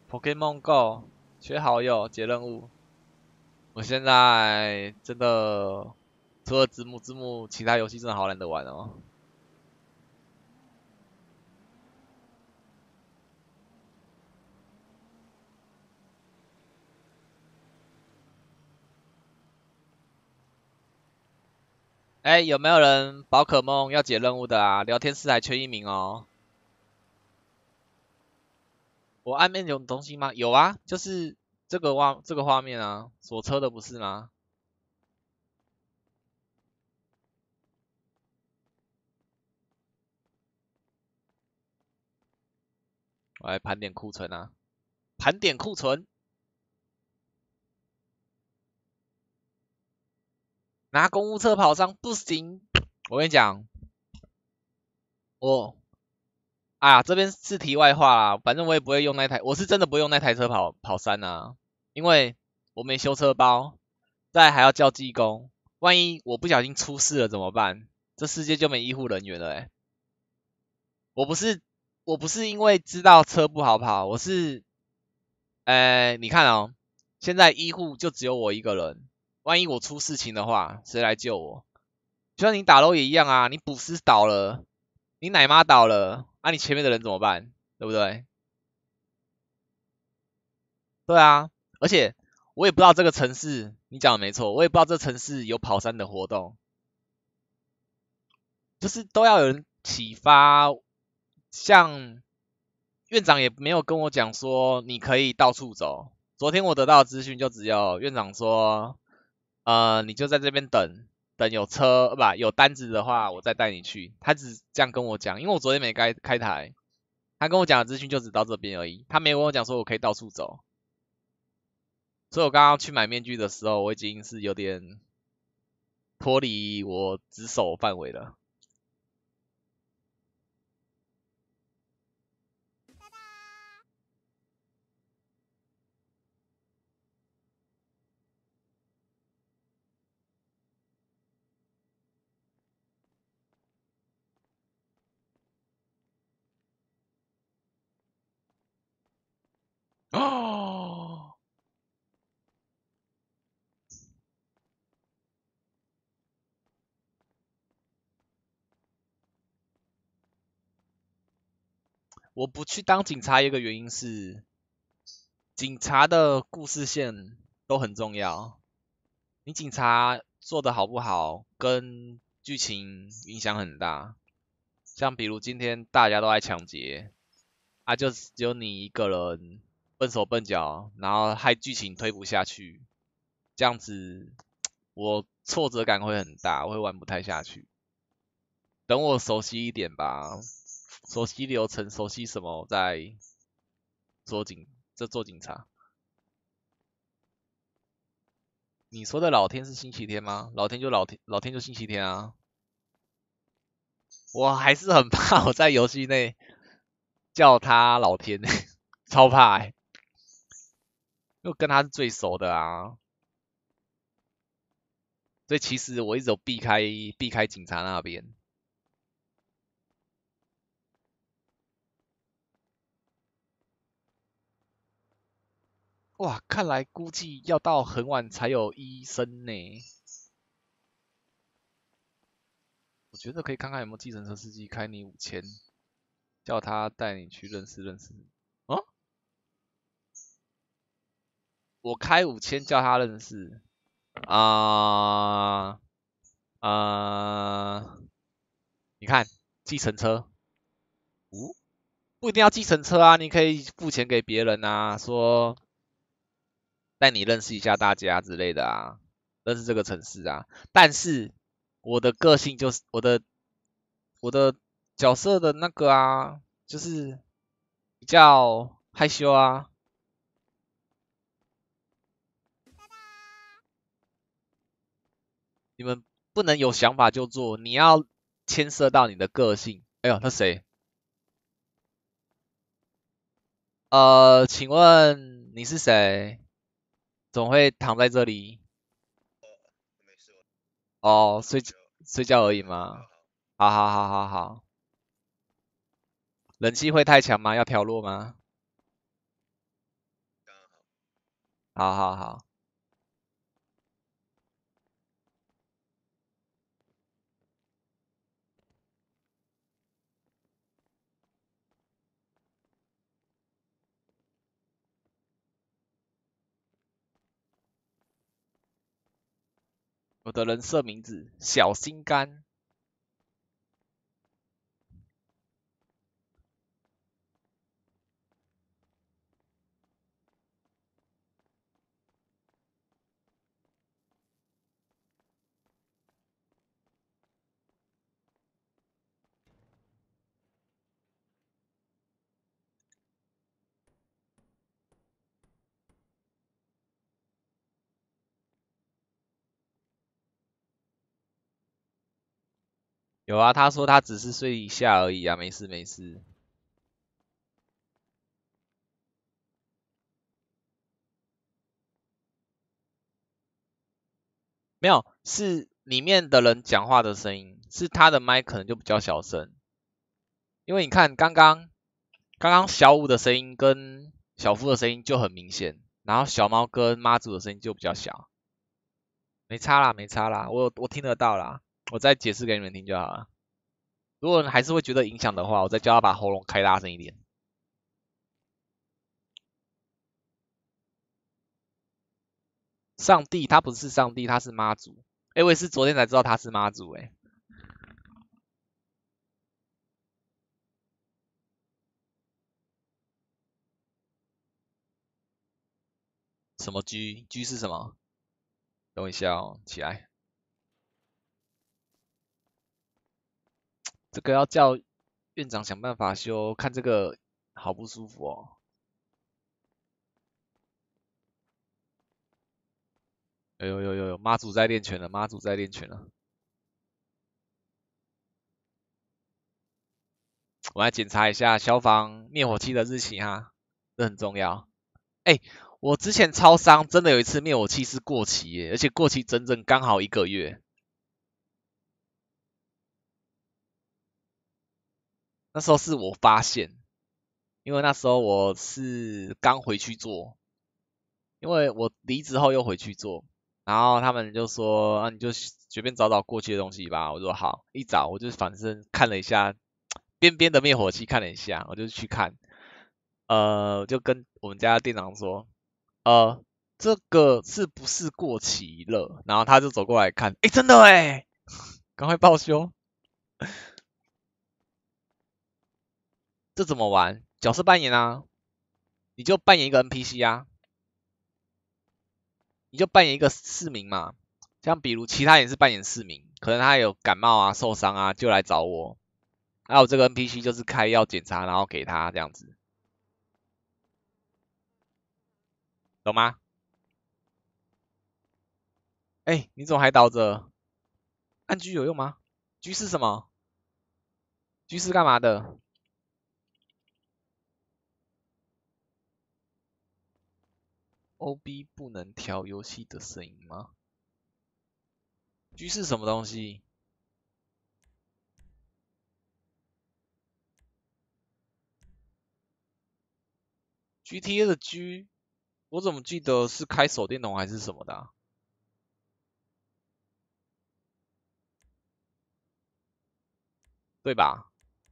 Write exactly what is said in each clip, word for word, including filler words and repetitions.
Pokemon Go 缺好友解任务。我现在真的除了字幕字幕，其他游戏真的好懒得玩哦。哎，有没有人宝可梦要解任务的啊？聊天室还缺一名哦。我暗面有东西吗？有啊，就是这个画这个画面啊，锁车的不是吗？我来盘点库存啊，盘点库存，拿公务车跑上不行。我跟你讲，我啊这边是题外话啦，反正我也不会用那台，我是真的不会用那台车跑跑山啊，因为我没修车包，再来还要叫技工，万一我不小心出事了怎么办？这世界就没医护人员了欸。我不是我不是因为知道车不好跑，我是呃，你看哦，现在医护就只有我一个人，万一我出事情的话，谁来救我？就像你打楼也一样啊，你补师倒了，你奶妈倒了，啊，你前面的人怎么办？对不对？对啊，而且我也不知道这个城市，你讲的没错，我也不知道这城市有跑山的活动，就是都要有人启发，像院长也没有跟我讲说你可以到处走。昨天我得到的资讯就只有院长说，呃，你就在这边等，等有车，呃不，有单子的话，我再带你去。他只这样跟我讲，因为我昨天没开开台，他跟我讲的资讯就只到这边而已，他没有跟我讲说我可以到处走。所以我刚刚去买面具的时候，我已经是有点脱离我指手范围了。哦，我不去当警察，一个原因是警察的故事线都很重要。你警察做的好不好，跟剧情影响很大。像比如今天大家都在抢劫，啊，就只有你一个人笨手笨脚，然后害剧情推不下去，这样子我挫折感会很大，我会玩不太下去。等我熟悉一点吧，熟悉流程，熟悉什么，我再做警，这做警察。你说的老天是星期天吗？老天就老天，老天就星期天啊。我还是很怕我在游戏内叫他老天，超怕欸，因为我跟他是最熟的啊。所以其实我一直有避开避开警察那边。哇，看来估计要到很晚才有医生呢。我觉得可以看看有没有计程车司机开你五千，叫他带你去认识认识。哦，我开五千叫他认识啊啊、呃你看计程车，哦，不一定要计程车啊，你可以付钱给别人啊，说带你认识一下大家之类的啊，认识这个城市啊。但是我的个性就是我的我的角色的那个啊，就是比较害羞啊。你们不能有想法就做，你要牵涉到你的个性。哎呦，那谁？呃，请问你是谁？怎么会躺在这里？哦，睡睡觉而已吗？好好好好好，冷气会太强吗？要调弱吗？ 好好好。我的人设名字小心肝。有啊，他说他只是睡一下而已啊，没事没事。没有，是里面的人讲话的声音，是他的麦可能就比较小声。因为你看刚刚刚刚小五的声音跟小夫的声音就很明显，然后小猫跟妈祖的声音就比较小。没差啦，没差啦，我我听得到啦，我再解释给你们听就好了。如果还是会觉得影响的话，我再叫他把喉咙开大声一点。上帝他不是上帝，他是妈祖。哎，我也是昨天才知道他是妈祖哎。什么 G？G 是什么？等我一下哦，起来。这个要叫院长想办法修，看这个好不舒服哦。哎呦呦呦呦，妈祖在练拳了，妈祖在练拳了。我来检查一下消防灭火器的日期哈，这很重要。哎，我之前超商真的有一次灭火器是过期耶，而且过期整整刚好一个月。那时候是我发现，因为那时候我是刚回去做，因为我离职后又回去做，然后他们就说啊你就随便找找过期的东西吧，我说好，一找我就反正看了一下边边的灭火器看了一下，我就去看，呃，就跟我们家店长说，呃，这个是不是过期了？然后他就走过来看，诶，真的诶，赶快报修。这怎么玩？角色扮演啊，你就扮演一个 N P C 啊，你就扮演一个市民嘛。像比如其他人是扮演市民，可能他有感冒啊、受伤啊，就来找我。还有这个 N P C 就是开药检查，然后给他这样子，懂吗？哎，你怎么还倒着？按 G 有用吗？G 是什么？G 是干嘛的？O B 不能调游戏的声音吗？G 是什么东西？G T A 的 G，我怎么记得是开手电筒还是什么的啊？对吧？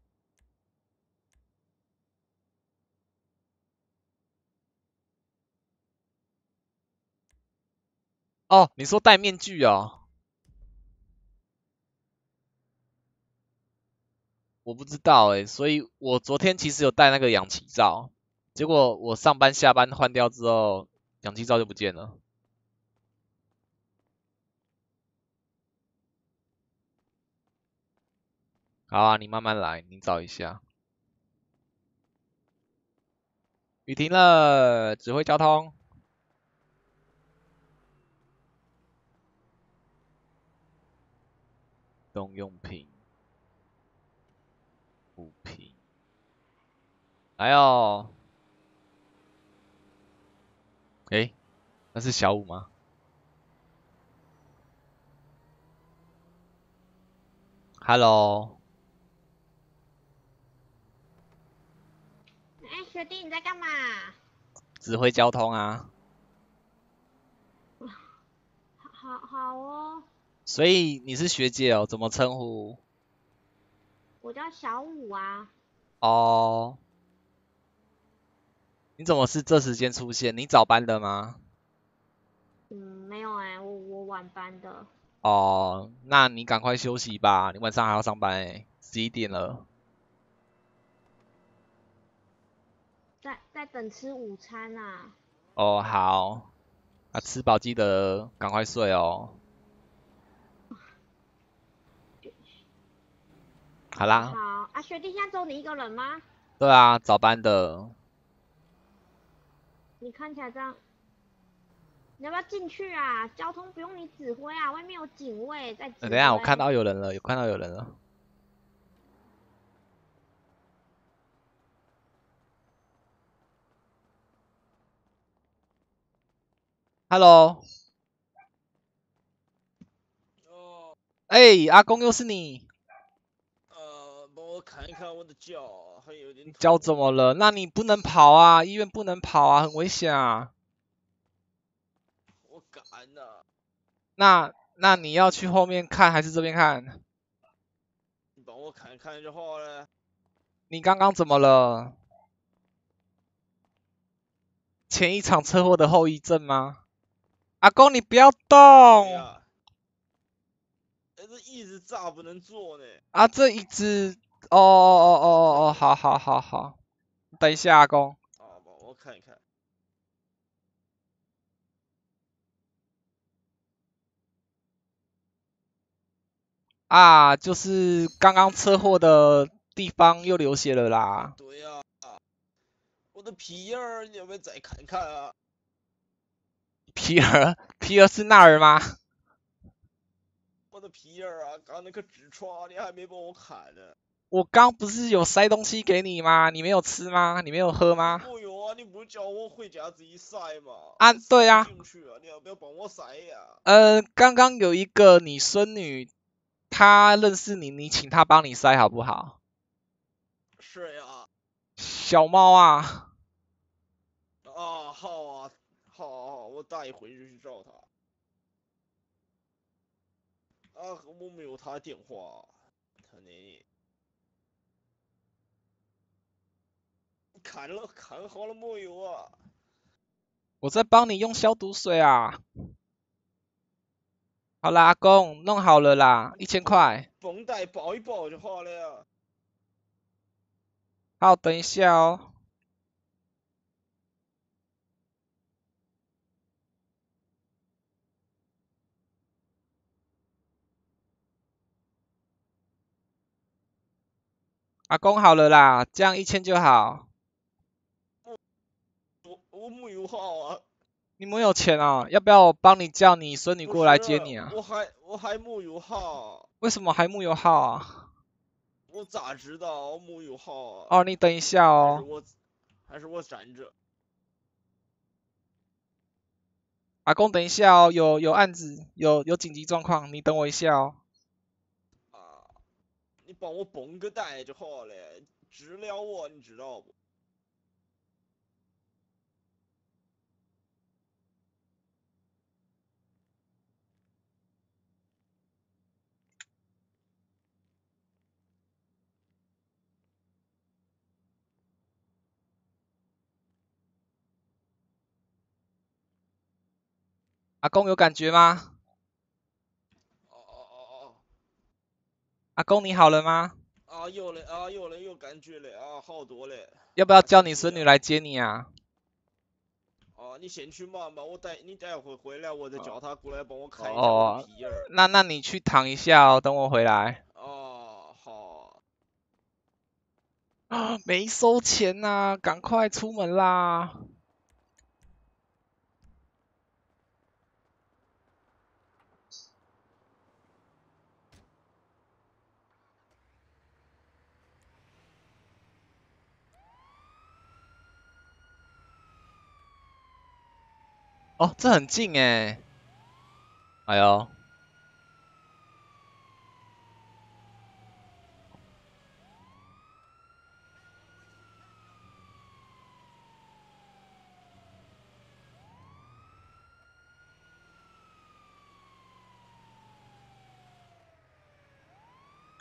哦，你说戴面具哦？我不知道诶，所以我昨天其实有戴那个氧气罩，结果我上班下班换掉之后，氧气罩就不见了。好啊，你慢慢来，你找一下。雨停了，指挥交通。动用品，物品。来哦。诶，那是小五吗？Hello， 哎，学弟你在干嘛？ 指挥交通啊。 好好哦。 所以你是学姐哦，怎么称呼？ 我叫小五啊。 哦，你怎么是这时间出现？你早班的吗？ 嗯，没有哎、欸，我我晚班的。 哦，那你赶快休息吧，你晚上还要上班诶，十一点了。 在在等吃午餐啊。 哦，好，那吃饱记得赶快睡哦。好啦， 好啊，学弟现在只有你一个人吗？ 对啊，早班的。 你看起来这样，你要不要进去啊？交通不用你指挥啊，外面有警卫在呃， 指等一下，我看挥。 到有人了，有看到有人了。Hello， 哦， 哎，阿公又是你， 呃，帮我看一看我的脚，还有点你脚痛。 怎么了？那你不能跑啊，医院不能跑啊，很危险啊。 我敢呐、 那那你要去后面看还是这边看？ 你帮我看看就好了。 你刚刚怎么了？前一场车祸的后遗症吗？阿公，你不要动对呀、但是一直炸不能坐呢。 啊！这一只，哦哦哦哦哦哦，好好好好，等一下，阿公啊，帮我看一看。 啊，就是刚刚车祸的地方又流血了啦。 对呀、我的皮儿，你要不要再看看啊？ 皮尔，皮尔是那儿吗？ 我的皮儿啊，刚那个痔疮你还没帮我看呢。 我刚不是有塞东西给你吗？你没有吃吗？你没有喝你吗？ 没有啊？你不是叫我回家自己塞吗？ 啊， 我塞不对啊， 进去啊，你要不要帮我塞呀、 呃，刚刚有一个你孙女，她认识你，你请她帮你塞好不好？ 是呀。 小猫啊， 啊，好啊，好好好，我打一回就去找他。啊，我没有他电话，他那看了看好了没有啊？ 我在帮你用消毒水啊。好啦，阿公，弄好了啦，一千绷块。 绷带包一包就好了呀。 好，等一下哦。阿公好了啦，这样一千就好。 我我没有号啊。 你没有钱哦，要不要我帮你叫你孙女不是， 过来接你啊？ 我还我还没有号， 为什么还木有号啊？ 我咋知道我没有号啊？ 哦，你等一下哦。 还是我还是我站着阿公等一下哦，有有案子，有有紧急状况，你等我一下哦。 啊？你帮我绷个带就好了，治疗我，你知道不？ 阿公有感觉吗？ 哦哦哦阿公你好了吗？ 哦，啊有了啊有了有感觉了啊，好多了。 要不要啊， 叫你谢谢啊。 孙女来接你啊？ 啊，你先去忙吧，我待你待会回来，我再叫他过来帮我看一下我的哦， 皮儿。 那那你去躺一下哦，等我回来。 哦，好。 啊，没收钱呐、赶快出门啦！哦，这很近哎。哎呦，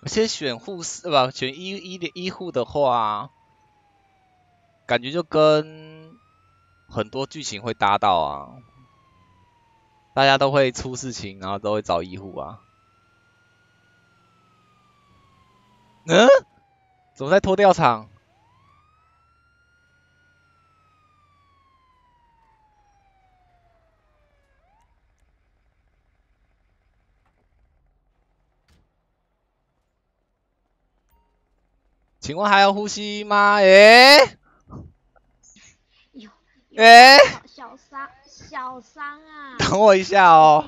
而且选护士不选医医的医护的话，感觉就跟很多剧情会搭到啊，大家都会出事情，然后都会找医护啊。嗯？怎么在脱掉场？请问还要呼吸吗？诶、欸？ 有有诶、欸？ 小小伤小伤啊！ 等我一下哦。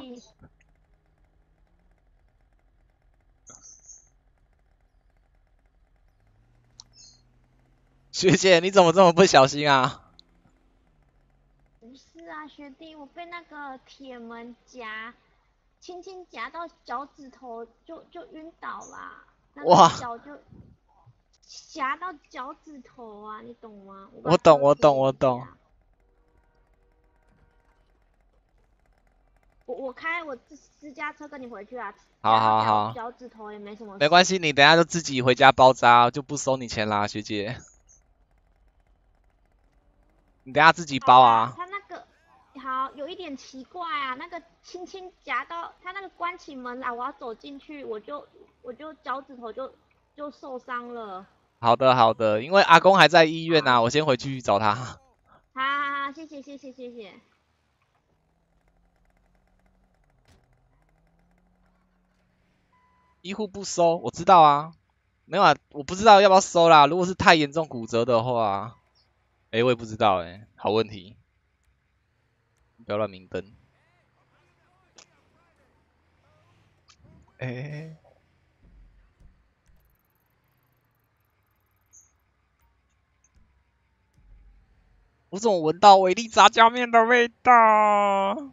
学姐，你怎么这么不小心啊？ 不是啊，学弟，我被那个铁门夹，轻轻夹到脚趾头就就晕倒啦，那个脚就夹到脚趾头啊，你懂吗？我, 我懂，我懂，我懂。 我我开我私私家车跟你回去啊， 好好好， 脚趾头也没什么事。 没关系，你等下就自己回家包扎，就不收你钱啦，学姐。你等下自己包啊。 他那个好有一点奇怪啊，那个轻轻夹到他那个关起门来，我要走进去，我就我就脚趾头就就受伤了。 好的好的，因为阿公还在医院啊，我先回去找他。好好好，谢谢谢谢谢谢。 医护不收，我知道啊，没有啊，我不知道要不要收啦。如果是太严重骨折的话，哎、欸，我也不知道哎、欸，好问题，不要乱明灯。哎、欸，我怎么闻到维力炸酱面的味道？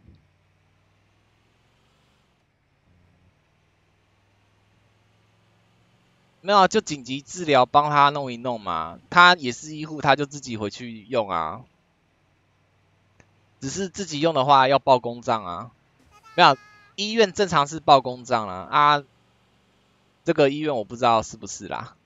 没有，就紧急治疗，帮他弄一弄嘛。他也是医护，他就自己回去用啊。只是自己用的话要报公账啊。没有，医院正常是报公账啦。啊，这个医院我不知道是不是啦。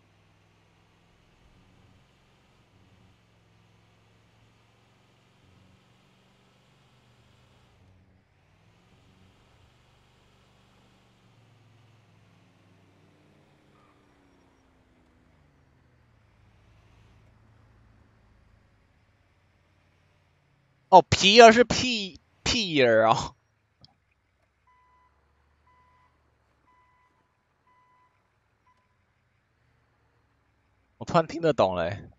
哦，皮儿是屁屁儿哦。我突然听得懂了、欸。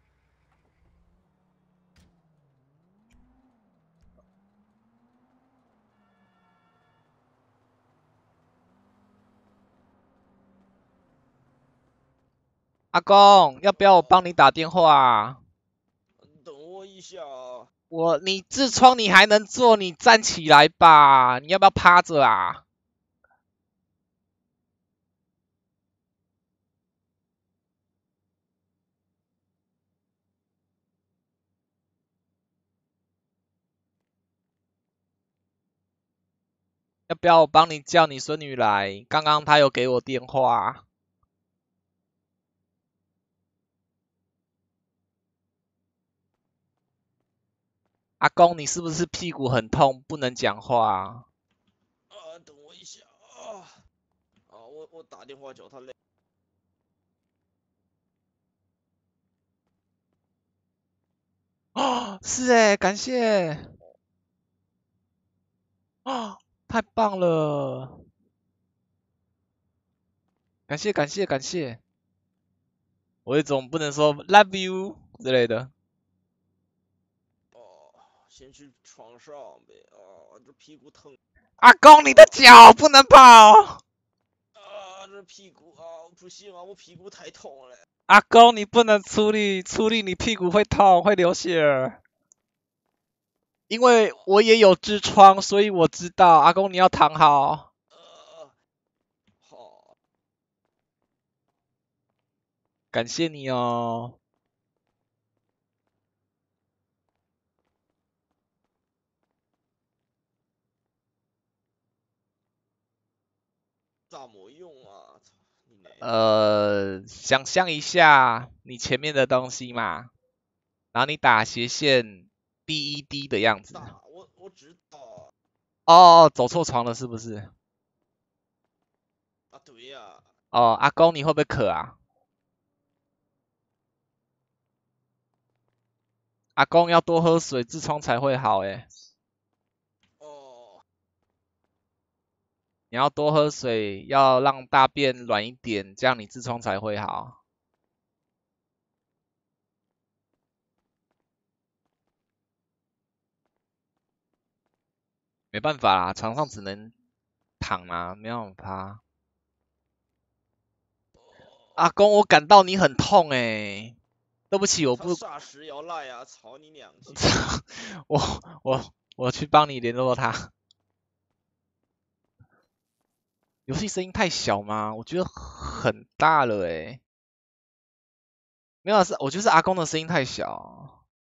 阿公，要不要我帮你打电话啊？ 等我一下啊。 我，你痔疮你还能做，你站起来吧。你要不要趴着啊？要不要我帮你叫你孙女来？刚刚她有给我电话。阿公，你是不是屁股很痛，不能讲话？ 啊，等我一下啊！啊，我我打电话叫他来。 哦，是哎，感谢。哦，太棒了！感谢感谢感谢。我也总不能说 love you 之类的。 哦，先去床上呗。啊，这屁股疼。 阿公，你的脚不能跑。 啊，这屁股啊，不行啊，我屁股太痛了。 阿公，你不能出力，出力你屁股会痛，会流血。因为我也有痔疮，所以我知道。阿公，你要躺好。 呃，好。 感谢你哦。 咋没用啊？ 呃，想象一下你前面的东西嘛，然后你打斜线 D E D 的样子。 我我知道。 哦，走错床了是不是？ 啊，对呀、啊。 哦，阿公你会不会渴啊？阿公要多喝水，痔疮才会好诶。 哦。 你要多喝水，要让大便软一点，这样你痔疮才会好。没办法啦，床上只能躺啊，没办法。阿公，我感到你很痛诶。对不起，我不。 他霎时要来啊！操你娘亲！ 我我我去帮你联络他。游戏声音太小吗？我觉得很大了诶。没有，是我觉得是阿公的声音太小。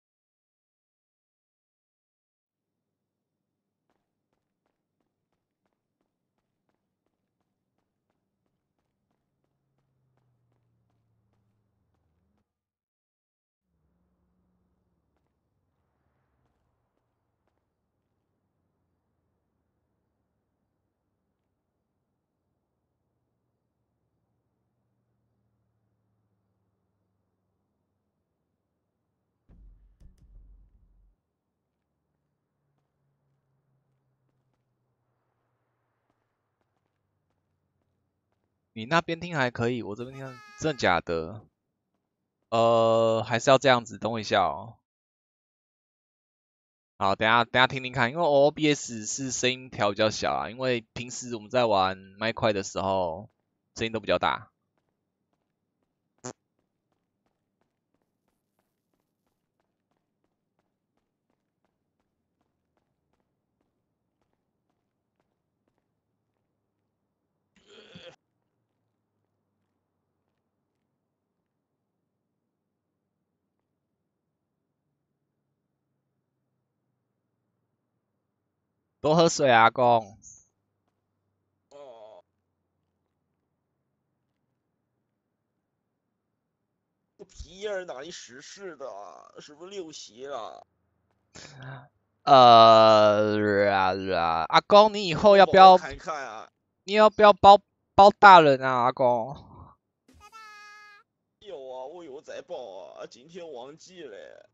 你那边听还可以，我这边听真的假的？呃，还是要这样子，等我一下哦。好，等下等下听听看，因为 O B S 是声音调比较小啊，因为平时我们在玩麦块的时候，声音都比较大。多喝水啊，阿公。 哦。这皮叶哪里湿湿的？是不是流血了？ 呃，啊，阿公，你以后要不要看看啊？ 你要不要包包大人啊，阿公？ 有啊，我有在包啊，今天忘记了。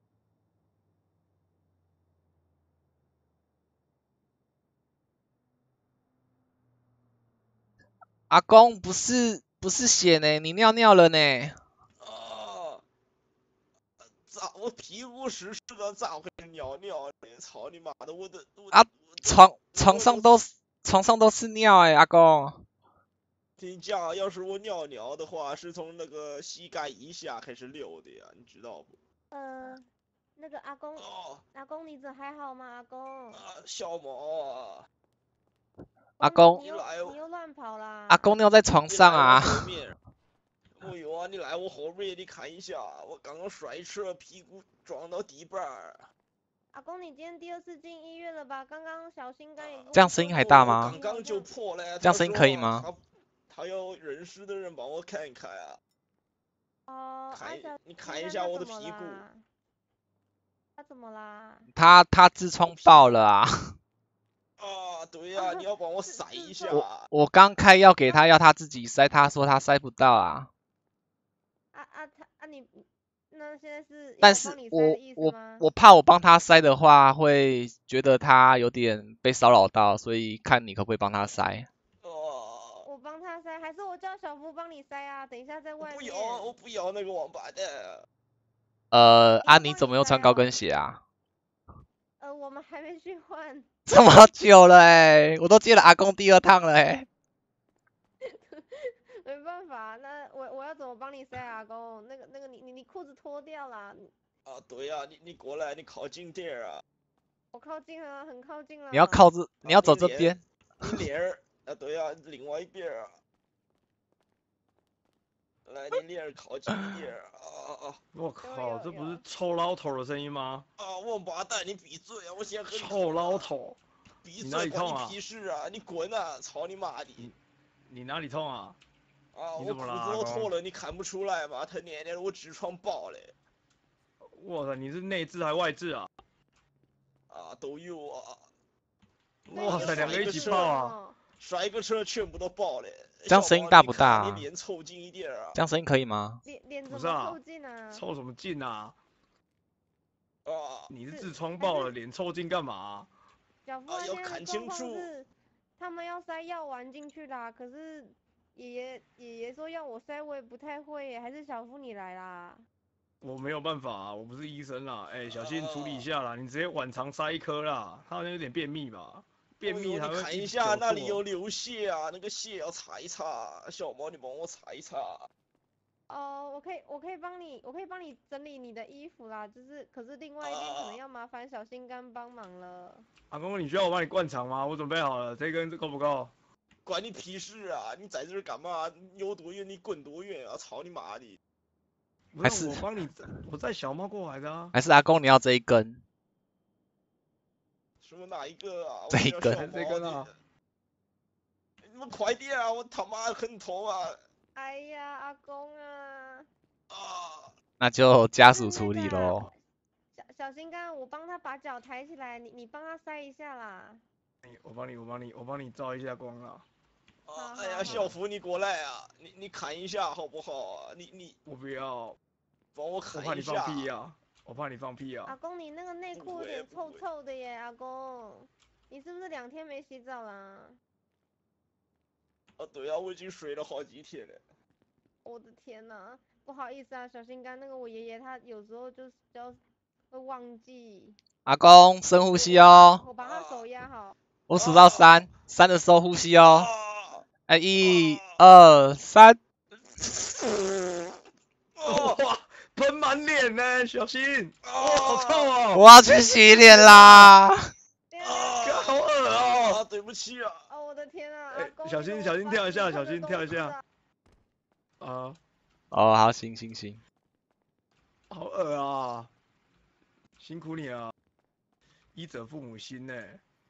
阿公，不是不是血呢，你尿尿了呢。 啊！咋我屁股湿湿的，咋会尿尿呢？操你妈的，我的我啊，床床上都床上都是尿哎、欸，阿公。 听讲，要是我尿尿的话，是从那个膝盖以下开始流的呀，你知道不？ 呃，那个阿公， 哦、 阿公你这还好吗？阿公。 啊，小毛啊。 阿公， 你又你又乱跑啦！ 阿公尿在床上啊。 后面。哦呦啊！你来我后面，你看一下，我刚刚摔车，屁股撞到地板儿。 阿公，你今天第二次进医院了吧？刚刚小新刚也这样声音还大吗？ 刚刚就破了。 这样声音可以吗？ 他他要认识的人帮我看一看啊。 哦， 看， 啊、 你看一下我的屁股。 他怎么啦？ 他他痔疮爆了啊！ 啊，对呀、啊，你要帮我塞一下。 我我刚开药给他，要他自己塞，他说他塞不到啊。 啊啊他啊你，那现在是但是我我我怕我帮他塞的话，会觉得他有点被骚扰到，所以看你可不可以帮他塞。 哦。 我帮他塞，还是我叫小夫帮你塞啊？等一下在外面。 不要，我不要那个王八蛋。 呃，啊，你怎么又穿高跟鞋啊？ 呃，我们还没去换。 这么久了哎、欸，我都接了阿公第二趟了哎、欸。 没办法，那我我要怎么帮你塞阿公？那个那个你你你裤子脱掉啦。 啊，对呀、啊，你你过来，你靠近点啊。 我靠近了，很靠近了。 你要靠这，你要走这边。 你脸儿啊，对呀、啊，另外一边啊。来，你脸儿靠近一点啊啊啊！ 我靠，这不是臭老头的声音吗？ 啊，王八蛋，你闭嘴啊！我现在很臭老头， 闭嘴，关你屁事啊！你滚啊！操你妈的！ 你你哪里痛啊？ 啊，我裤你怎么啦子都脱阿公了，你看不出来吗？他娘的，我痔疮爆嘞！ 哇塞，你是内痔还外痔啊？ 啊，都有啊！ 哇塞，两个一起车爆啊！ 甩个车全部都爆嘞！ 这样声音大不大啊小毛你脸凑近一点啊！ 这样声音可以吗？ 脸脸怎不是啊么凑近啊？ 凑什么劲啊？ 啊你是是痔疮爆了，脸凑近干嘛？ 小夫啊，要现在的状看清况楚。 是，他们要塞药丸进去啦，可是爷爷爷爷说要我塞，我也不太会耶，还是小夫你来啦。 我没有办法啊，我不是医生啦。哎、小心处理一下啦，你直接晚肠塞一颗啦，他好像有点便秘吧？便秘哦才会你看一下那里有有。 流血啊，那个血要擦一擦。小毛，你帮我擦一擦。 哦，我可以，我可以帮你，我可以帮你整理你的衣服啦，就是，可是另外一边可能要麻烦小心肝帮忙了。 阿公，你需要我帮你灌肠吗？我准备好了，这根够不够？ 关你屁事啊！你在这儿干嘛？你有多远你滚多远啊！操你妈的！ 不还是我帮你，我带小猫过来的啊。 还是阿公你要这一根？ 什么哪一个啊？ 这一根我要小这根啊毛的。你们快点啊！我他妈很痛啊！ 哎呀，阿公啊， 啊！ 那就家是那属处理个啊喽。 小小心肝，我帮他把脚抬起来，你你帮他塞一下啦。 我帮你，我帮你，我帮你照一下光啊。 啊！哎呀， 好好好小福你过来啊！你你看一下好不好啊？你你我不要， 帮我我看一怕你放屁下。 啊！我怕你放屁啊！ 阿公，你那个内不裤有会点臭不会臭的耶，阿公，你是不是两天没洗澡啦？ 啊，对啊，我已经睡了好几天了。 我的天呐，不好意思啊，小心肝，那个我爷爷他有时候就是要会忘记。 阿公深呼吸哦， 我把他手压好。 我数到三，三的时候呼吸哦。 啊！ 哎，一、二、三。 哦哇，喷满脸呢，小心！ 啊！ 好臭哦！ 我要去洗脸啦！ 对啊！ 哥好恶哦！ 啊，对不起啊。 哦，我的天啊， 哎阿公， 小心你怎么把小心跳一下你看的小心都是跳一下啊啊， 哦，好，行行行。 好恶啊！辛苦你了，医者父母心呢。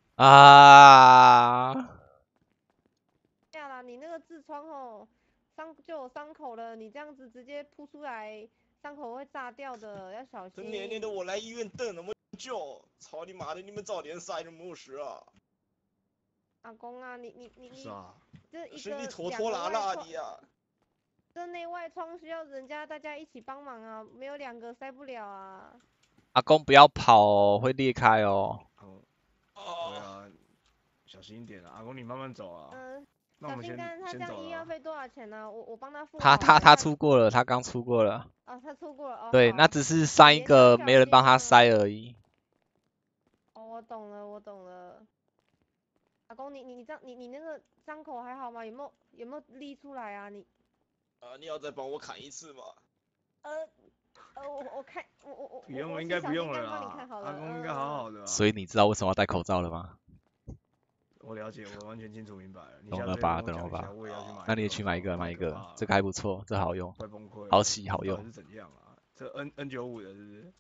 啊， 对啦，你那个痔疮哦，伤就有伤口了，你这样子直接扑出来，伤口会炸掉的，要小心。 这年年的我来医院等那么久，操你妈的！你们早点塞就没事啊。 阿公啊，你你你你， 是啊， 这一是个你拖拖拉拉的呀。 这内外窗需要人家大家一起帮忙啊，没有两个塞不了啊。 阿公不要跑哦，会裂开哦。 哦，对啊！ 啊，小心一点啊，阿公你慢慢走啊。 嗯， 那我们先小心肝，他这样医先走了啊。 药费多少钱呢？我我帮他付好了。 他他他看出过了，他刚出过了。 哦，他出过了哦。 对， 好那只是上一爷爷个小没人帮他心啊塞而已。 哦，我懂了，我懂了。阿公，你你你这样，你你那个伤口还好吗？有没有有没有裂出来啊？你啊，你要再帮我看一次吗？ 呃呃，我我看我我我不用了， 我我应该不用了请小心肝帮你啦看好。了。 阿公应该好好嗯。 的啊。 所以你知道为什么要戴口罩了吗？ 我了解，我完全清楚明白了。你懂下次了吧懂了跟我讲一下吧我也要去买。 那你也去买一个，买一个，这个还不错，这好用， 快崩溃了。 好洗好这到底用。 是怎样啊？这 N N 九五的，是不是？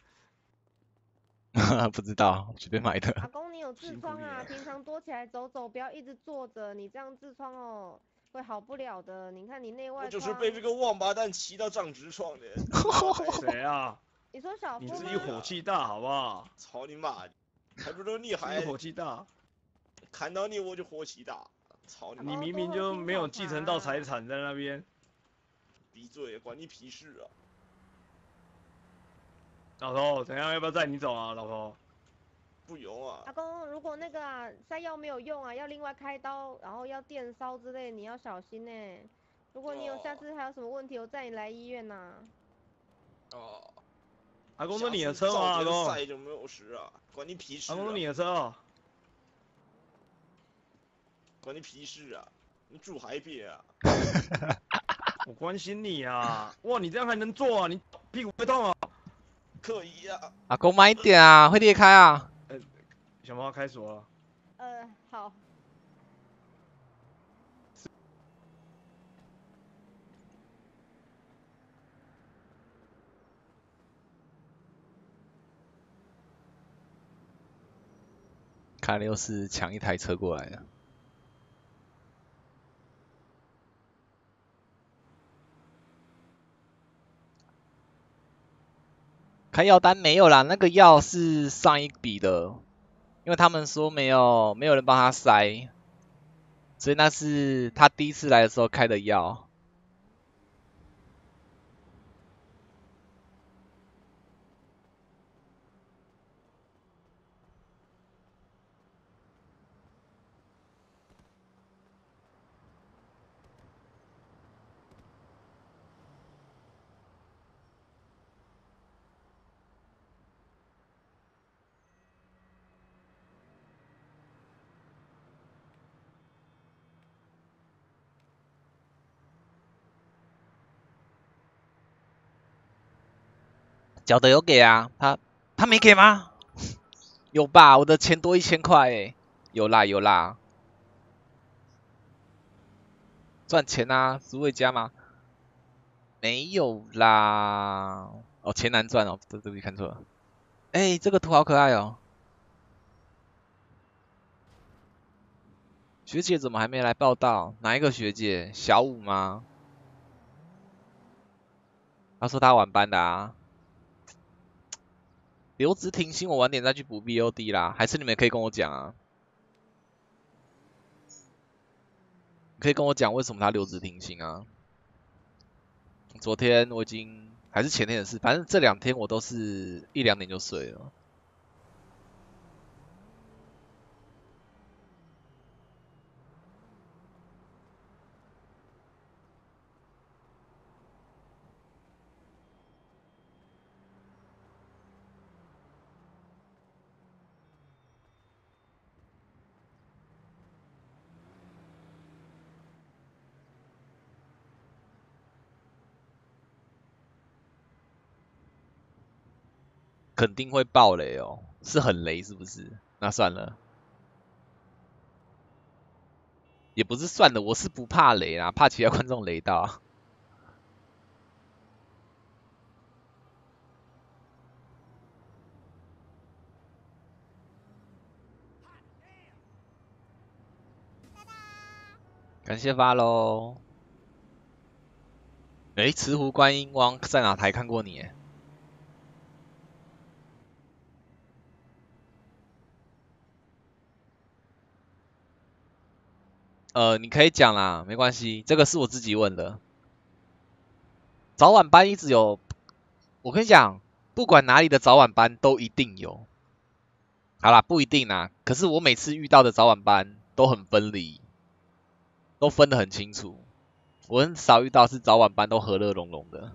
不知道，随便买阿的。 公，你有痔辛苦疮啊， 你了平常多起来走走，不要一直坐着，你这样痔疮哦会好不了的。你看你内外我就是疮被这个王八蛋气到长痔疮的。 谁啊？ 你说小夫吗？ 你自己火气大好不好？ 操你妈的！还不知道你自还己火气大， 看到你我就火气大。操你妈！ 你明明就没有继承到财产在那边。 闭嘴，关你屁事啊！ 老头，怎样？要不要载你走啊，老头？ 不用啊阿。公，如果那个啊塞药没有用啊，要另外开刀，然后要电烧之类，你要小心呢、如果你有下次还有什么问题，我载你来医院呐、 哦。 阿公，这你的车吗？阿公。 塞就没有事啊，关你屁事、啊。 阿公，你的车哦。 关你屁事啊！你住海边啊？ 我关心你啊！哇，你这样还能坐啊？你屁股会痛啊？ 可以啊。 阿公慢一点啊，会裂开啊。 小猫开锁了。 呃，好。 看来又是抢一台车过来了。 开药单没有啦，那个药是上一笔的，因为他们说没有没有人帮他塞，所以那是他第一次来的时候开的药。缴的有给啊，他他没给吗？有吧，我的钱多一千块诶，有啦有啦，赚钱啊，足未加吗？没有啦，哦钱难赚哦，对对不起看错了。哎、欸，这个图好可爱哦。学姐怎么还没来报道？哪一个学姐？小五吗？她说她晚班的啊。留职停薪，我晚点再去补 B O D 啦。还是你们可以跟我讲啊？可以跟我讲为什么他留职停薪啊？昨天我已经还是前天的事，反正这两天我都是一两点就睡了。肯定会爆雷哦，是很雷是不是？那算了，也不是算了，我是不怕雷啦，怕其他观众雷到。感谢发喽。诶，慈湖观音汪在哪台看过你？呃，你可以讲啦，没关系，这个是我自己问的。早晚班一直有，我跟你讲，不管哪里的早晚班都一定有。好啦，不一定啦，可是我每次遇到的早晚班都很分离，都分得很清楚。我很少遇到是早晚班都和乐融融的。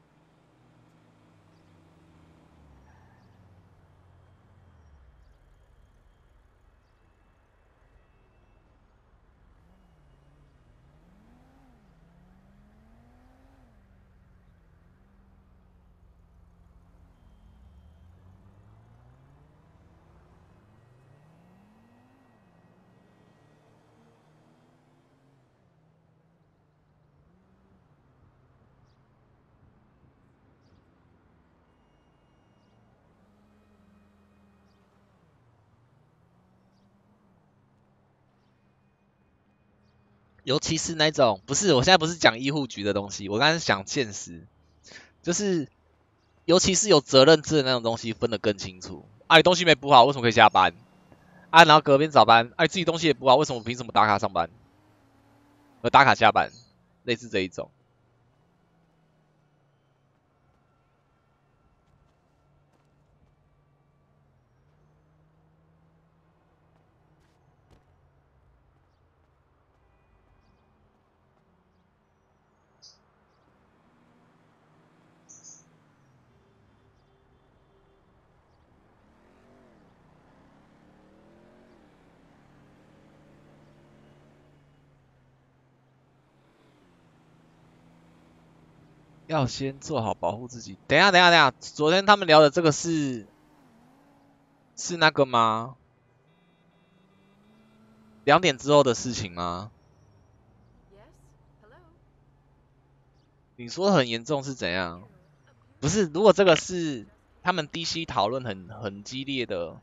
尤其是那种，不是，我现在不是讲医护局的东西，我刚才是讲现实，就是尤其是有责任制的那种东西，分得更清楚。啊，你东西没补好，为什么可以下班？啊，然后隔天早班，啊，你自己东西也补好，为什么凭什么打卡上班？而打卡下班，类似这一种。要先做好保护自己。等一下，等一下，等一下，昨天他们聊的这个是是那个吗？两点之后的事情吗？你说很严重是怎样？不是，如果这个是他们 D C 讨论很很激烈的，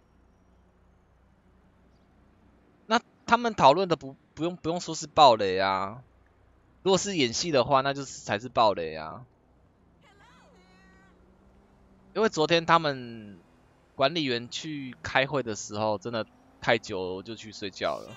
那他们讨论的不不用不用说是暴雷啊。如果是演戏的话，那就是才是暴雷啊。 因为昨天他们管理员去开会的时候，真的太久了，我就去睡觉了。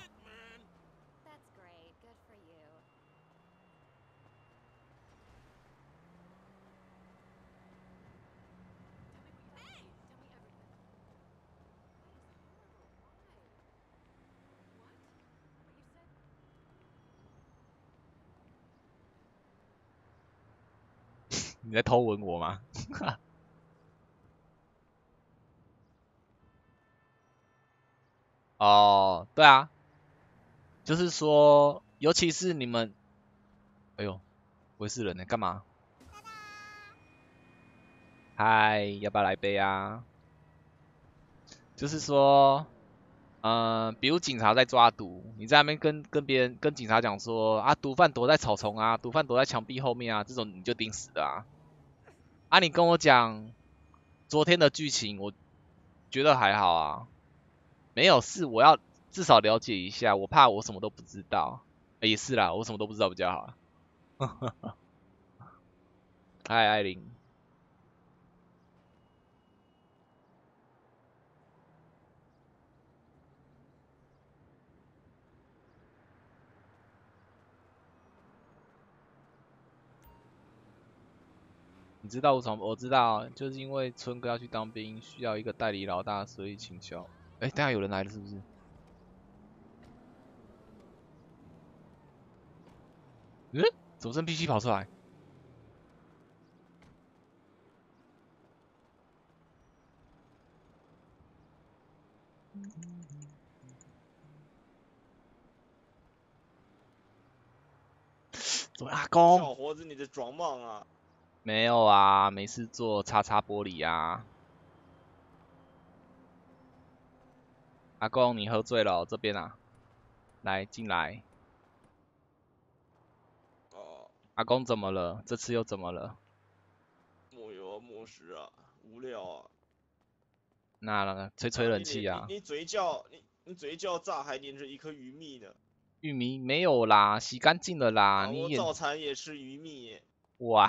你在偷吻我吗？哦，对啊，就是说，尤其是你们，哎呦，我是人呢，干嘛？嗨，要不要来杯啊？就是说，嗯、呃，比如警察在抓毒，你在那边跟跟别人跟警察讲说啊，毒贩躲在草丛啊，毒贩躲在墙壁后面啊，这种你就盯死的啊。啊，你跟我讲昨天的剧情，我觉得还好啊，没有事，我要至少了解一下，我怕我什么都不知道。欸、也是啦，我什么都不知道比较好啊。嗨，艾琳。你知道我什么？我知道，就是因为春哥要去当兵，需要一个代理老大，所以请教。哎、欸，等下有人来了是不是？嗯？怎么是 N P C 跑出来？怎么阿公？ 小伙子，你在装忙啊？ 没有啊，没事做，擦擦玻璃啊。阿公，你喝醉了、哦，这边啊，来进来。 哦。 阿公怎么了？这次又怎么了？ 没有啊，没事啊，无聊啊。 那吹吹啊、 冷气啊。 你你你嘴角你你嘴角咋还粘着一颗玉米呢？ 玉米没有啦，洗干净了啦。 啊，我你也早餐也吃玉米。 哇。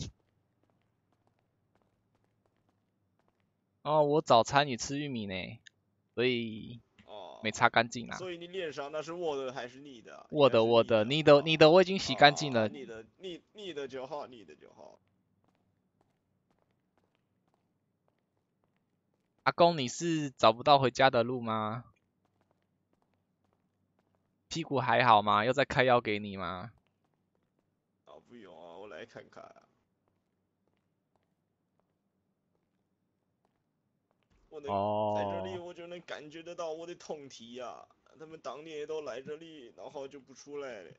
哦，我早餐也吃玉米呢，所以哦。 没擦干净啊。 所以你脸上那是我的还是你的？ 我的我的，你的你的我已经洗干净了。 啊、你的你你的就好，你的就好。 阿公，你是找不到回家的路吗？屁股还好吗？要再开药给你吗？ 啊，不用啊，我来看看、啊。我能在这里，我就能感觉得到我的痛体呀、啊。他们当年也都来这里，然后就不出来了。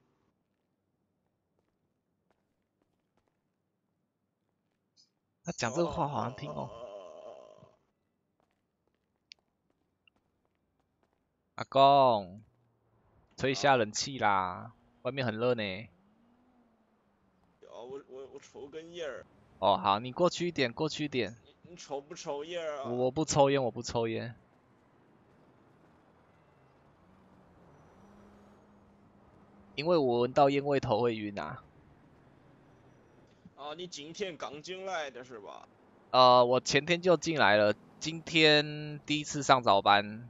他讲这个话好难听哦。阿公，吹一下冷气啦，外面很热呢。 啊，我我我抽根烟儿。 哦，好，你过去一点，过去一点。 你你抽不抽烟啊？ 我我不抽烟，我不抽烟。因为我闻到烟味头会晕啊。 啊，你今天刚进来的是吧？ 呃，我前天就进来了，今天第一次上早班。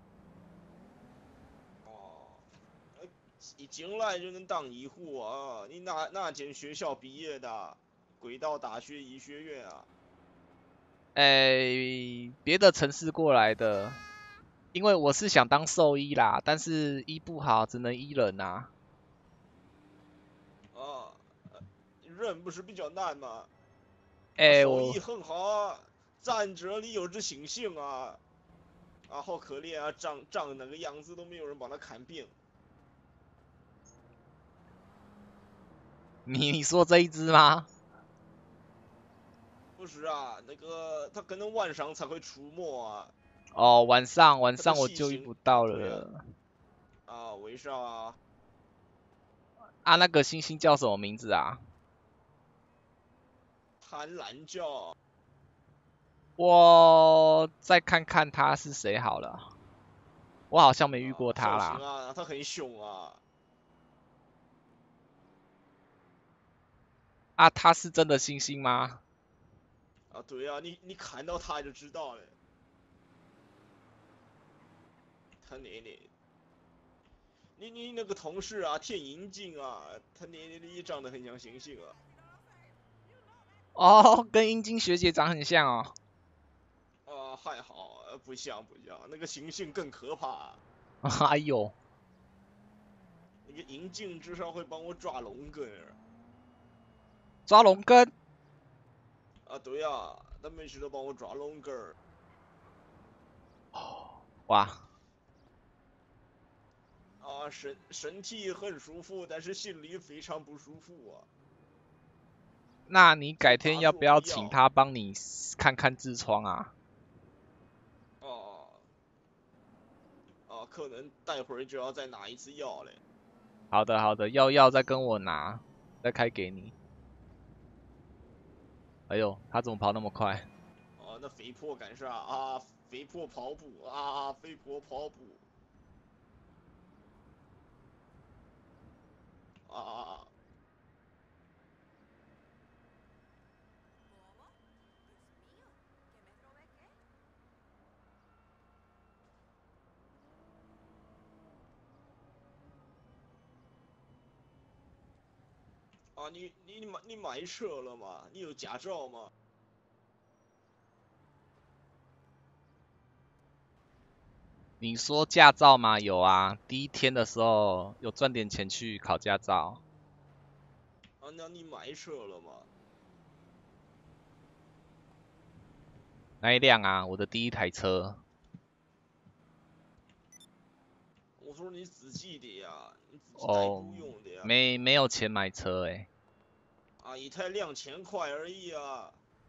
哦，一进来就能当医护啊？你哪哪间学校毕业的？轨道大学医学院啊？ 诶，别的城市过来的，因为我是想当兽医啦，但是医不好，只能医人啊。 啊，人不是比较难吗？ 哎， 兽我医很好啊，咱这里有只猩猩啊，啊，好可怜啊，长长那个样子都没有人帮他看病。 你你说这一只吗？ 不是啊，那个他可能晚上才会出没啊。 哦，晚上晚上我就遇不到了。 啊，为啥啊？ 啊，那个猩猩叫什么名字啊？ 贪婪叫。 我再看看他是谁好了。我好像没遇过他啦。 小心啊，他很凶啊。 啊，他是真的猩猩吗？ 啊，对啊，你你看到他就知道了。他奶奶，你你那个同事啊，田银镜啊，他奶奶的也长得很像星星啊。 哦，跟英晶学姐长很像哦。 啊，还好，不像不像，那个星星更可怕。 哎呦， 那个银镜至少会帮我抓龙根儿。 抓龙根？ 啊，对呀、啊，他每次都帮我抓龙根儿。 哇！ 啊，身身体很舒服，但是心里非常不舒服啊。 那你改天要不要请他帮你看看痔疮啊？ 哦、啊，啊，可能待会儿就要再拿一次药嘞。 好的好的，药药再跟我拿，再开给你。哎呦，他怎么跑那么快？ 啊，那肥婆干啥啊？肥婆跑步啊，肥婆跑步。啊啊啊！啊，你你买你买车了吗？你有驾照吗？ 你说驾照吗？有啊，第一天的时候有赚点钱去考驾照。 啊，那你买车了吗？ 那一辆啊，我的第一台车。 我说你自己的呀，你自己代哦步用的呀。 没没有钱买车哎、欸。 啊，一台两千块而已啊。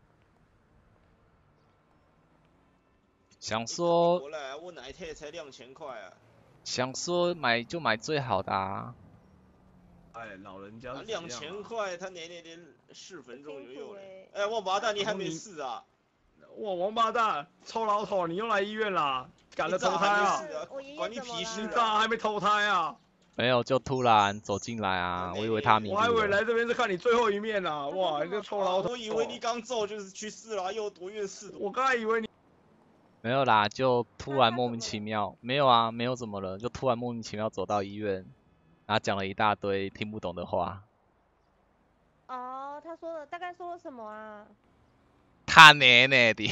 想说过来，我那一台才两千块啊。 想说买就买最好的啊。 哎，老人家、啊。 两千块，他奶奶的十分钟就有了。 哎、 欸，王八蛋，你还没死啊？ 哇，王八蛋，臭老头，你又来医院啦？赶着投胎啊？ 关你屁事啊！ 你咋还没投胎啊？ 没有，就突然走进来啊，我以为他迷路了。 我还以为来这边是看你最后一面啊！哇，你这臭老头！ 我以为你刚走就是去死了，又多远死多。 我刚才以为你没有啦，就突然莫名其妙，没有啊，没有怎么了，就突然莫名其妙走到医院，然后讲了一大堆听不懂的话。 哦，他说了，大概说了什么啊？ 他奶奶的！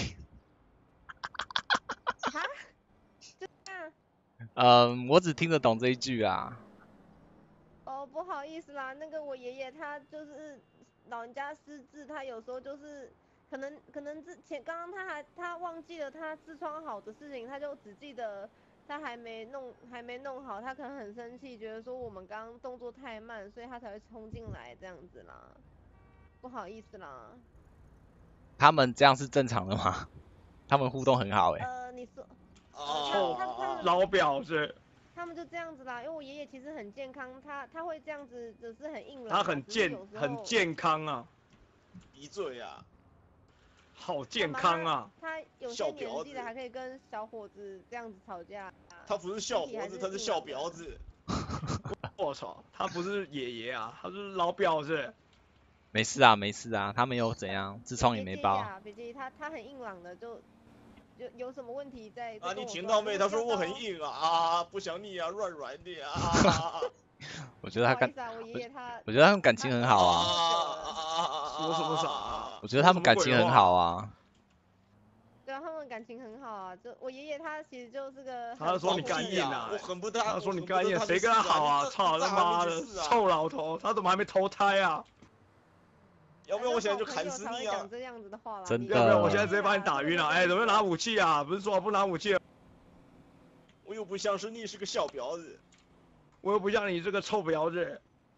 哈？就这样？ 嗯，我只听得懂这一句啊。 哦，不好意思啦，那个我爷爷他就是老人家失智，他有时候就是可能可能之前刚刚他还他忘记了他痔疮好的事情，他就只记得他还没弄还没弄好，他可能很生气，觉得说我们刚刚动作太慢，所以他才会冲进来这样子啦。不好意思啦。 他们这样是正常的吗？他们互动很好哎、欸。 呃，你说， 哦， 他他老婊子。 他们就这样子啦，因为我爷爷其实很健康，他他会这样子，只是很硬朗。 他很健很健康啊。 闭嘴啊！ 好健康啊！ 他有些年纪了还可以跟小伙子这样子吵架。 他不是小伙子，他是小婊子。 我操，他不是爷爷啊，他是老婊子。 没事啊，没事啊，他们又怎样？痔疮也没爆。 别介意，他他很硬朗的，就有有什么问题再。 啊，你听到没？他说我很硬啊啊，不像你啊，软软的啊。 我觉得他感， 我爷爷他， 我觉得他们感情很好啊。 说什么傻？ 我觉得他们感情很好啊。 对啊，他们感情很好啊。就我爷爷他其实就是个。 他说你干硬啊！ 我恨不得他说你干硬，谁跟他好啊？操他妈的，臭老头，他怎么还没投胎啊？ 要不要我现在就砍死你啊！ 真的。 要不要我现在直接把你打晕了？哎，怎么拿武器啊？不是说不拿武器？ 我又不像是你是个小婊子， 我又不像你这个臭婊子。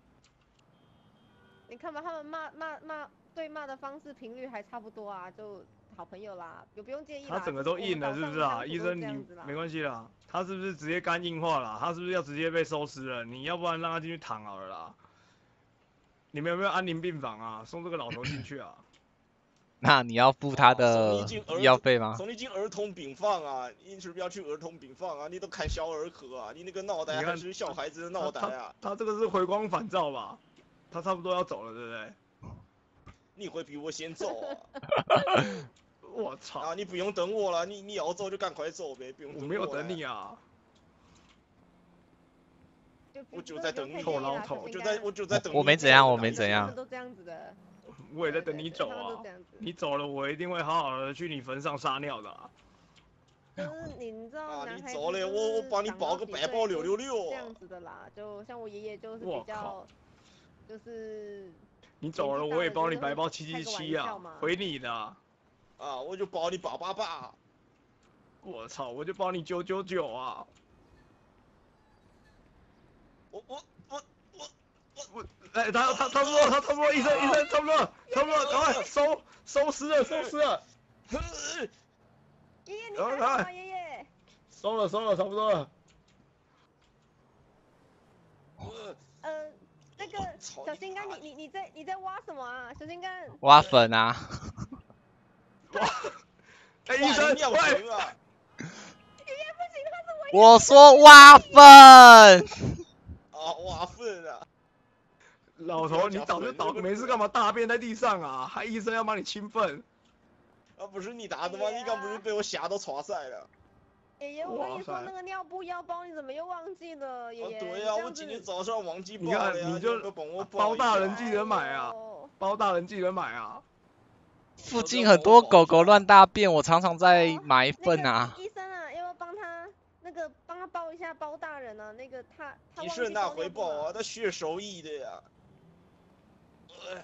你看吧，他们骂骂骂对骂的方式频率还差不多啊，就好朋友啦，也不用介意啦。 他整个都硬了，是不是啊？医生你没关系啦，他是不是直接肝硬化了？他是不是要直接被收尸了？你要不然让他进去躺好了啦。你们有没有安宁病房啊？送这个老头进去啊？ 那你要付他的医药费吗？ 送你进儿童病房啊！你是不是要去儿童病房啊？你都看小儿科啊！你那个脑袋还是小孩子的脑袋啊！ 他, 他, 他这个是回光返照吧？他差不多要走了，对不对？ 你会比我先走啊！ 我操！ 啊，你不用等我了，你你要走就赶快走呗，不用等我没有等你啊。 我就在等你， 臭老头， 我就在我就在等你。 我没怎样，我没怎样。 都这样子的。 我也在等你走啊！你走了，我一定会好好的去你坟上撒尿的、啊。 就是你知道， 啊，你走了，我我帮你包个白包六六六。 这样子的啦，就像我爷爷就是比较，就是。 你走了，我也包你白包七七七啊，回你的。 啊，我就包你八八八。 我操，我就包你九九九啊！ 我我我我我哎，他他差不多，他差不多，医生医生差不多，差不多，赶快收收尸了，收尸了。 爷爷你还好吗？爷爷。 收了收了，差不多了。 呃，那个小心肝，你你你在你在挖什么啊？小心肝。 挖粉啊。 哇！哎，医生，喂！ 我说挖粪。 啊，挖粪啊！ 老头，你早就倒没事干嘛大便在地上啊？还医生要帮你清粪？ 啊，不是你打的吗？你刚不是被我吓到唰赛了？ 爷爷，我跟你说那个尿布要包，你怎么又忘记了？爷爷。 对呀，我今天早上忘记包了呀。 你就包大人记得买啊！包大人记得买啊！ 附近很多狗狗乱大便，我常常在买粪啊。 医生啊，要不要帮他那个帮他包一下包大人啊？那个他他医生哪会包啊？他学手艺的呀。哎，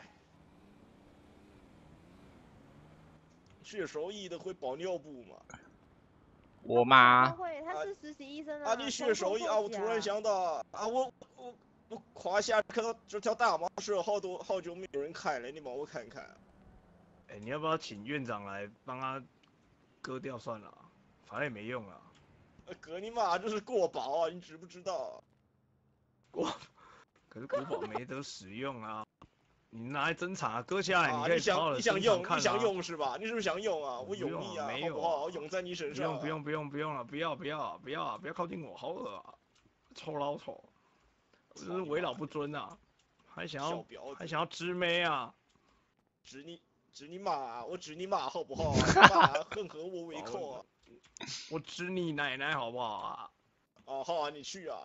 学手艺的会包尿布吗？ 我妈。 会，他是实习医生啊。啊，你学手艺啊？我突然想到啊，我我我胯下看到这条大蟒蛇，好多好久没有人看了，你帮我看看。 哎，你要不要请院长来帮他割掉算了，反正也没用啊。 割你妈，这是国宝啊，你知不知道？ 国，可是国宝没得使用啊。你拿来珍藏啊，割下来你可以好好的珍藏看啊。 你想用是吧？你是不是想用啊？我用你啊， 没有好不好？用在你身上。 不用不用不用不用了，不要不要不要不要靠近我，好恶啊！臭老头，真是为老不尊啊！还想要还想要知妹啊？ 知你知你妈！我知你妈好不好？你妈很合我胃口啊！ 我知你奶奶好不好啊？ 哦，好啊，你去啊！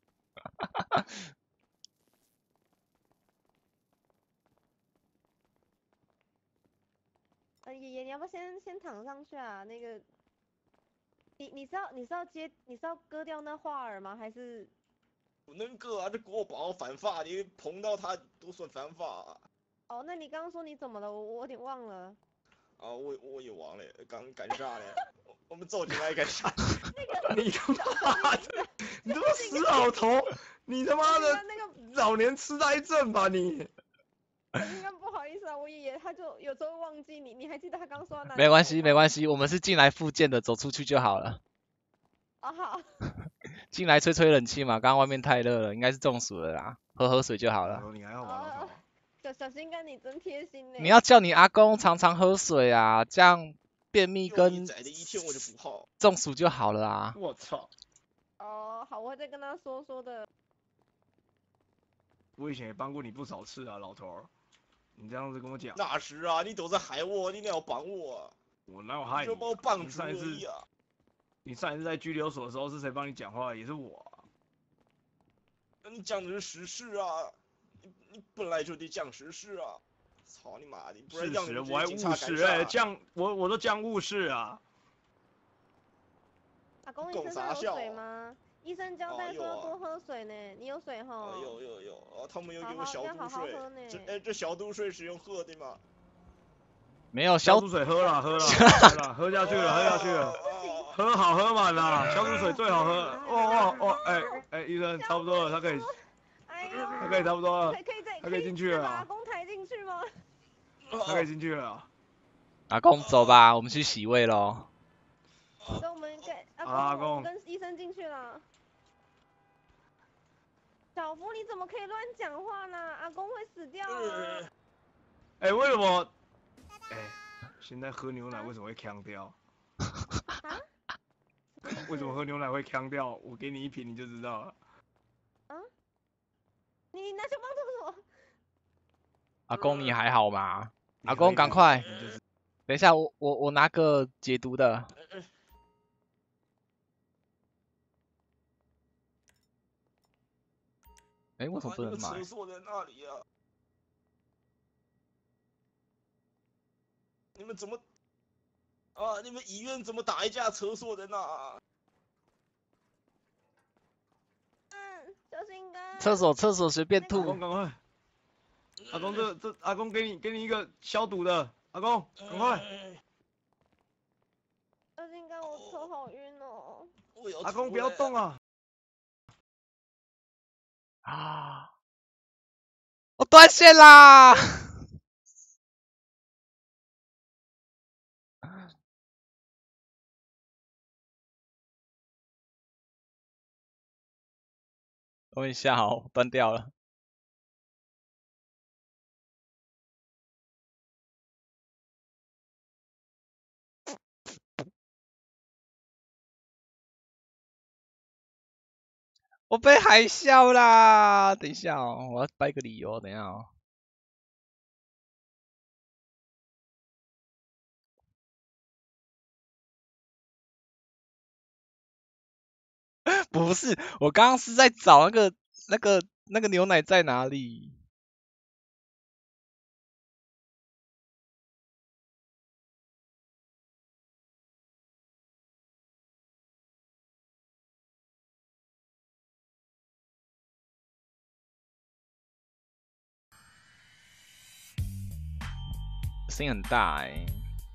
呃，爷爷，你要不要先先躺上去啊？那个，你你是要你是要接你是要割掉那画儿吗？还是？ 不能割啊，这国宝犯法，你碰到他都算犯法、啊。 哦，那你刚刚说你怎么了？我我有点忘了。 啊，我我也忘了，刚干啥嘞？我们走进来干啥？ 那个你他妈的，你他妈死老头！你他妈的老年痴呆症吧你！ 应该不好意思啊，我爷爷他就有时候忘记你，你还记得他刚说哪？ 没关系没关系，我们是进来复健的，走出去就好了。 哦好。 进来吹吹冷气嘛，刚刚外面太热了，应该是中暑了啦，喝喝水就好了。 你还好吗，老头？ 小小心肝，你真贴心呢。 你要叫你阿公常常喝水啊，这样便秘跟中暑就好了啊。 我操！ 哦，好，我会再跟他说说的。 我以前也帮过你不少次啊，老头。你这样子跟我讲。 那是啊，你都在害我，你应该要帮我。 我哪有害你？ 就把我帮助而已啊。 你上一次在拘留所的时候是谁帮你讲话？也是我、啊。 那你讲的是实事啊，你你本来就得讲实事啊。操你妈的！不然让你我还务实哎，讲我我都讲务实啊。 阿公，你身上有水吗？医生交代说要多喝水呢，你有水哈？ 有有有，哦，他们有给我消毒水。这哎，这消毒水是用喝的吗？ 没有消毒水喝了喝了喝了喝下去了喝下去了，喝好喝满了，消毒水最好喝。哦哦哦，哎哎，医生差不多了，他可以，他可以差不多了，他可以进去了。 阿公抬进去吗？ 他可以进去了。 阿公走吧，我们去洗胃喽。 那我们跟阿公跟医生进去了。小福，你怎么可以乱讲话呢？阿公会死掉啊！ 哎，为什么？哎，现在喝牛奶为什么会呛掉？为什么喝牛奶会呛掉？我给你一瓶你就知道了。 啊？你拿小棒做什么？ 阿公，你还好吗？ 阿公赶快， 就是等一下我我我拿个解毒的。哎、欸，为什么不能买？ 厕所在哪里呀、啊？你们怎么啊？你们医院怎么打一架厕所在哪、啊？ 嗯，小心肝。 厕所厕所随便吐。 阿公赶快，阿公这这阿公给你给你一个消毒的，阿公赶快。 小心肝，我头好晕哦。 阿公不要动啊！ 啊！我断线啦！等一下哦，断掉了。我被海啸啦！等一下哦，我要掰个理由，等一下哦。不是，我刚刚是在找那个那个那个牛奶在哪里。声音很大哎、欸。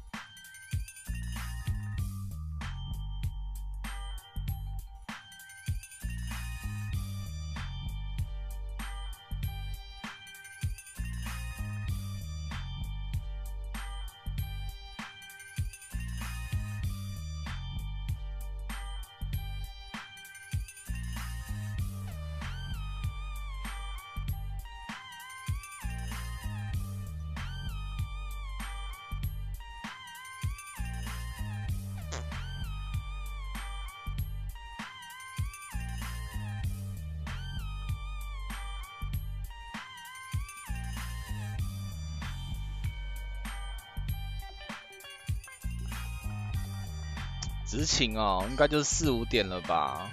执勤哦，应该就是四五点了吧？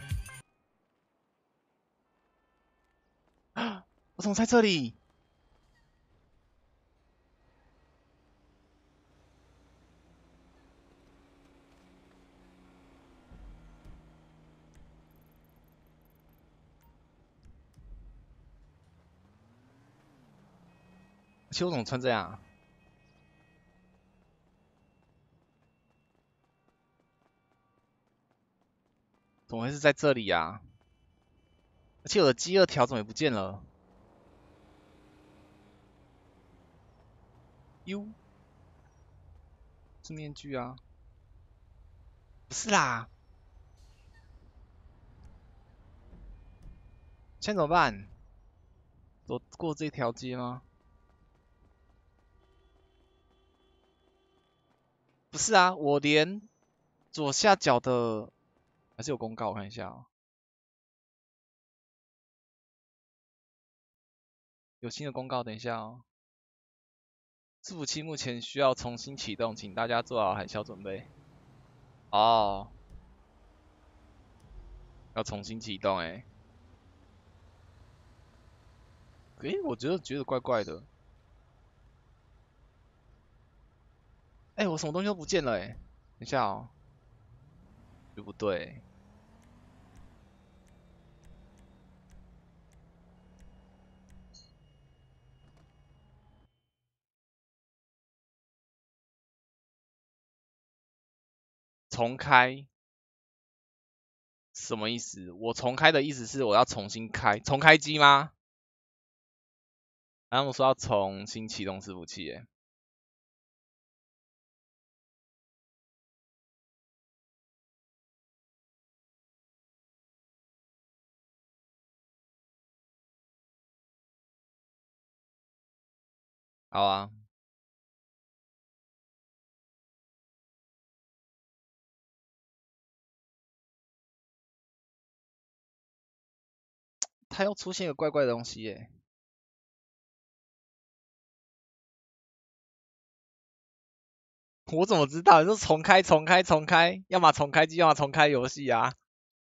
我怎么在这里？而且我怎么穿这样？怎么会是在这里啊？而且我的饥饿条怎么也不见了？哟，是面具啊？不是啦，现在怎么办？走过这条街吗？不是啊，我连左下角的还是有公告，我看一下哦。有新的公告，等一下哦。伺服器目前需要重新启动，请大家做好海啸准备。哦，要重新启动哎。诶，我觉得觉得怪怪的。哎，我什么东西都不见了哎。等一下哦，对不对？重开什么意思？我重开的意思是我要重新开，重开机吗？然后我说要重新启动伺服器耶。好啊。它又出现个怪怪的东西耶。 我怎么知道？你说重开重开重开，要么重开机，要么重开游戏啊。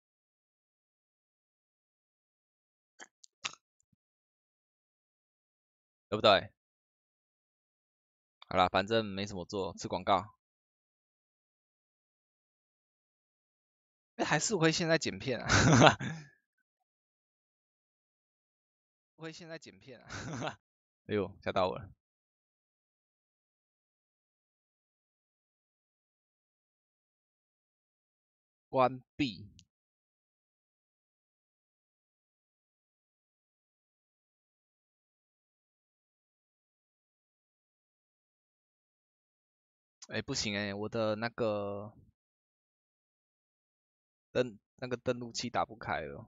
对不对？好啦，反正没什么做，吃广告。哎，还是会现在剪片啊，会现在剪片啊，哎呦，吓到我了。关闭。哎，不行哎，我的那个登那个登录器打不开了。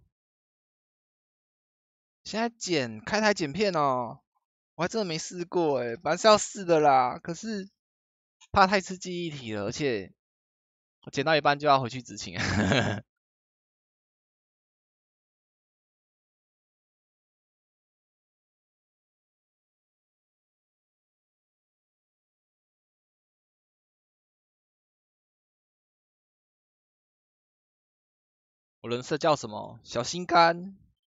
现在剪开台剪片哦，我还真的没试过哎，本来是要试的啦，可是怕太吃记忆体了，而且我剪到一半就要回去执勤。我人设叫什么？小心肝。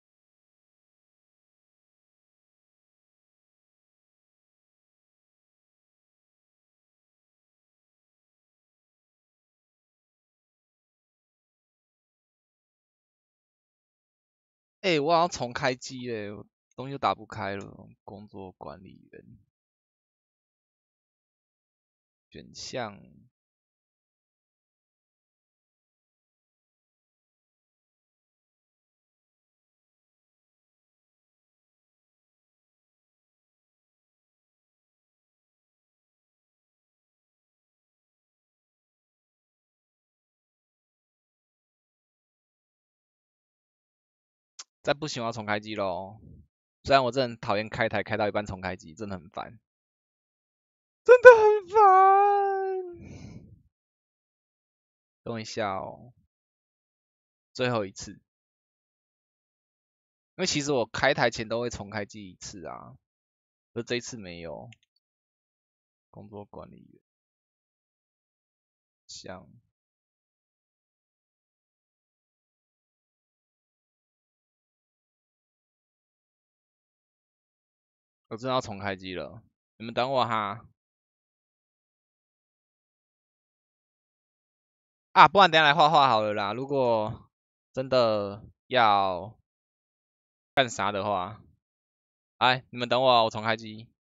哎、欸，我好像重开机嘞，东西都打不开了。工作管理员选项，再不行我要重开机咯。虽然我真的很讨厌开台开到一半重开机，真的很烦，真的很烦。等一下哦，最后一次，因为其实我开台前都会重开机一次啊，可这一次没有。工作管理员，像我真的要重开机了，你们等我哈。啊，不然等下来画画好了啦。如果真的要干啥的话，哎，你们等我，我重开机。